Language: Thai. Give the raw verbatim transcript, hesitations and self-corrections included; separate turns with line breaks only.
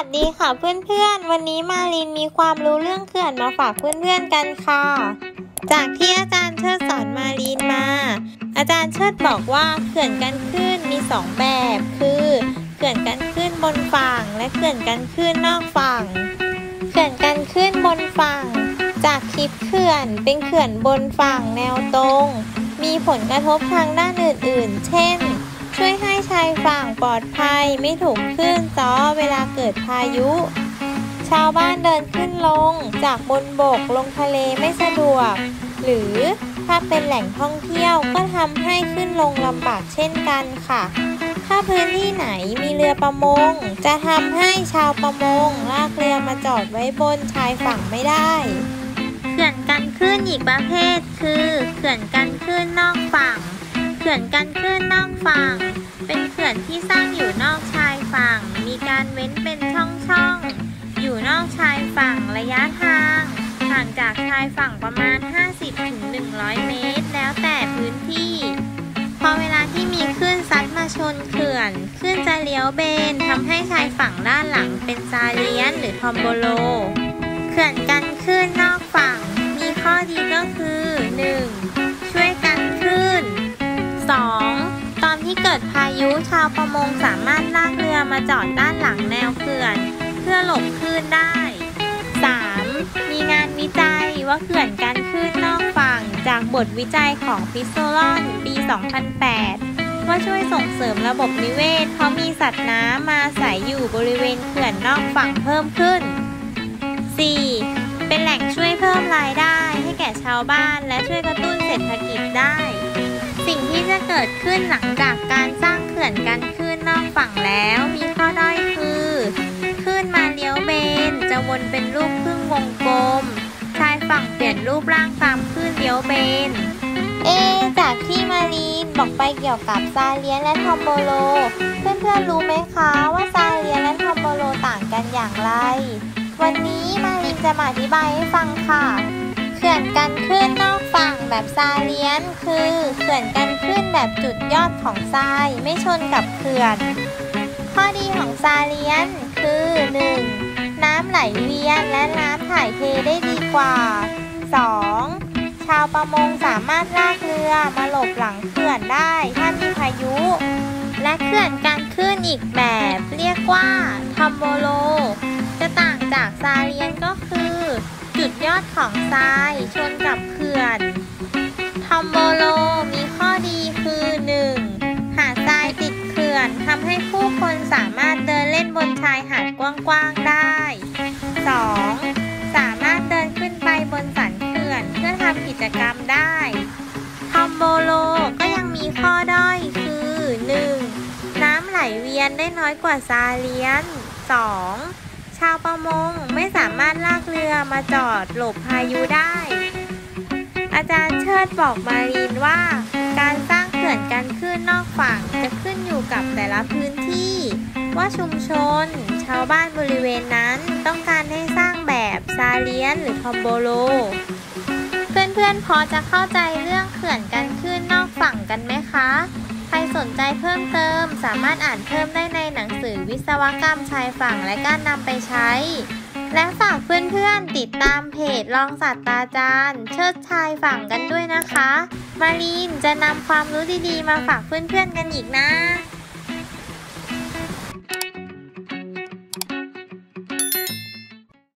ดีค่ะเพื่อนๆวันนี้มาลินมีความรู้เรื่องเขื่อนมาฝากเพื่อนๆกันค่ะจากที่อาจารย์เชิดสอนมาลินมาอาจารย์เชิดบอกว่าเขื่อนกันคลื่นมีสองแบบคือเขื่อนกันคลื่นบนฝั่งและเขื่อนกันคลื่นนอกฝั่งเขื่อนกันคลื่นบนฝั่งจากคลิปเขื่อนเป็นเขื่อนบนฝั่งแนวตรงมีผลกระทบทางด้านอื่นๆเช่นช่วยให้ชายฝั่งปลอดภัยไม่ถูกคลื่นซ้อเวลาเกิดพายุชาวบ้านเดินขึ้นลงจากบนบกลงทะเลไม่สะดวกหรือถ้าเป็นแหล่งท่องเที่ยวก็ทำให้ขึ้นลงลำบากเช่นกันค่ะถ้าพื้นที่ไหนมีเรือประมงจะทำให้ชาวประมงลากเรือมาจอดไว้บนชายฝั่งไม่ได้เขื่อนกันคลื่นอีกประเภทคือเขื่อนกันคลื่นนอกฝั่งเขื่อนกันคลื่นนอกฝั่งเป็นเขื่อนที่สร้างอยู่นอกชายฝั่งมีการเว้นเป็นช่องๆอยู่นอกชายฝั่งระยะทางห่างจากชายฝั่งประมาณ ห้าสิบถึงหนึ่งร้อย เมตรแล้วแต่พื้นที่พอเวลาที่มีคลื่นซัดมาชนเขื่อนคลื่นจะเลี้ยวเบนทำให้ชายฝั่งด้านหลังเป็นซาเลียนหรือทอมโบโลเขื่อนกันคลื่นนอกฝั่งมีข้อดีก็คือ หนึ่ง ช่วยกันคลื่นสองตอนที่เกิดพายุชาวประมงสามารถลากเรือมาจอดด้านหลังแนวเขื่อนเพื่อหลบคลื่นได้สามมีงานวิจัยว่าเขื่อนกันคลื่นนอกฝั่งจากบทวิจัยของพิสโซลอนปี สองพันแปด ว่าช่วยส่งเสริมระบบนิเวศเพราะมีสัตว์น้ำมาอาศัยอยู่บริเวณเขื่อนนอกฝั่งเพิ่มขึ้น สี่ เป็นแหล่งช่วยเพิ่มรายได้ให้แก่ชาวบ้านและช่วยกระตุ้นเศรษฐกิจได้สิ่งที่จะเกิดขึ้นหลังจากการสร้างเขื่อนกันคลื่นนอกฝั่งแล้วมีข้อด้อยคือคลื่นมาเลี้ยวเบนจะวนเป็นรูปครึ่งวงกลมชายฝั่งเปลี่ยนรูปร่างตามคลื่นเลี้ยวเบนเอจากที่มารีนบอกไปเกี่ยวกับซาเลียนและทอมโบโลเพื่อนๆรู้ไหมคะว่าซาเลียนและทอมโบโลต่างกันอย่างไรวันนี้มารีนจะมาอธิบายให้ฟังค่ะเขื่อนกันคลื่นนอกฝั่งแบบซาเลียนคือเขื่อนกันคลื่นแบบจุดยอดของทรายไม่ชนกับเขื่อนข้อดีของซาเลียนคือ หนึ่ง น้ำไหลเวียนและน้ำถ่ายเทได้ดีกว่า สอง ชาวประมงสามารถลากเรือมาหลบหลังเขื่อนได้ถ้ามีพายุและเขื่อนกันคลื่นอีกแบบเรียกว่าทอมโบโลจะต่างจากซาเลียนก็คือจุดยอดของทรายชนกับเขื่อนทอมโบโลมีข้อดีคือ หนึ่ง หาดทรายติดเขื่อนทำให้ผู้คนสามารถเดินเล่นบนชายหาดกว้างๆได้ สอง สามารถเดินขึ้นไปบนสันเขื่อนเพื่อทำกิจกรรมได้ทอมโบโลก็ยังมีข้อด้อยคือ หนึ่ง น้ำไหลเวียนได้น้อยกว่าซาเลียน สอง ชาวประมงไม่สามารถลากเรือมาจอดหลบพายุได้อาจารย์เชิดบอกมารีนว่าการสร้างเขื่อนกันคลื่นนอกฝั่งจะขึ้นอยู่กับแต่ละพื้นที่ว่าชุมชนชาวบ้านบริเวณนั้นต้องการให้สร้างแบบซาเลียนหรือทอมโบโลเพื่อนๆพอจะเข้าใจเรื่องเขื่อนกันคลื่นนอกฝั่งกันไหมคะใครสนใจเพิ่มเติมสามารถอ่านเพิ่มได้ในหนังสือวิศวกรรมชายฝั่งและการนำไปใช้และฝากเพื่อนๆติดตามเพจรองศาสตราจารย์เชิดชายฝั่งกันด้วยนะคะมารีนจะนำความรู้ดีๆมาฝากเพื่อนๆกันอีกนะ